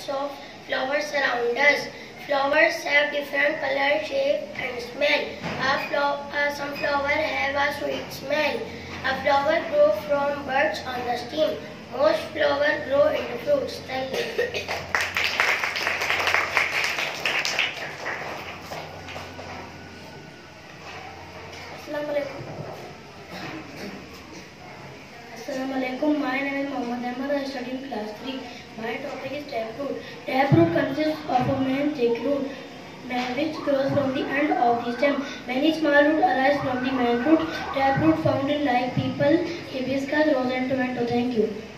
types of flowers around us. Flowers have different color, shape and smell. A sunflower have a sweet smell. A flower grows from buds on the stem. Most flowers grow into fruits. Thank you. Assalamualaikum. My name is Mohammad Ahmad. I study in class 3. My topic is taproot. Taproot consists of a main thick root which grows from the end of the stem. Many small roots arise from the main root. Taproot found in like people, hibiscus, rose and tomato. Thank you.